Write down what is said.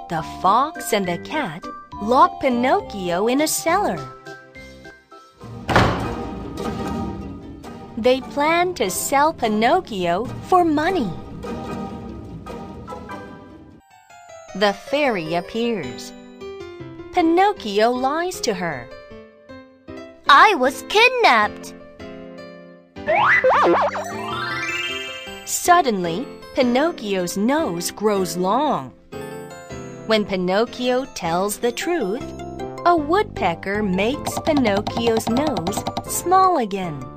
The fox and the cat lock Pinocchio in a cellar. They plan to sell Pinocchio for money. The fairy appears. Pinocchio lies to her. I was kidnapped. Suddenly, Pinocchio's nose grows long. When Pinocchio tells the truth, a woodpecker makes Pinocchio's nose small again.